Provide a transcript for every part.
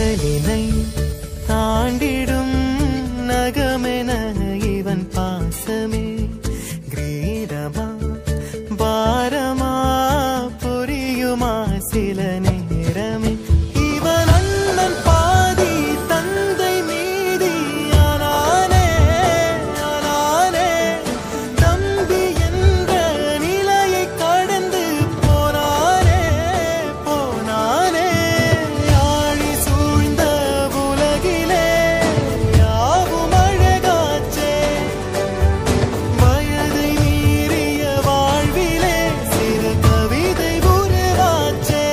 கடலினை தாண்டிடும் நகமென இவன் பாசமே கிரீடமா பாரமா புரியுமா சில நேரமே இவன் அண்ணன் பாதி தந்தை மீதி ஆனானே ஆனானே தம்பி என்ற நிலையை கடந்து போனானே போனானே யாழி சூழ்ந்த உலகிலே யாவும் அழகாச்சே வயதை மீறிய வாழ்விலே சிறு கவிதை உருவாச்சே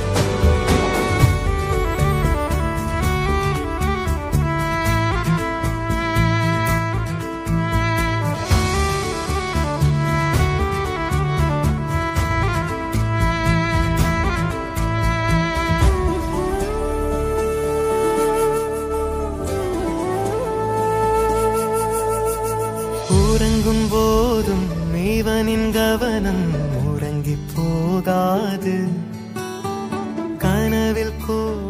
உறங்கும் போதும் இவனின் கவனம் உறங்கி போகாது கனவில்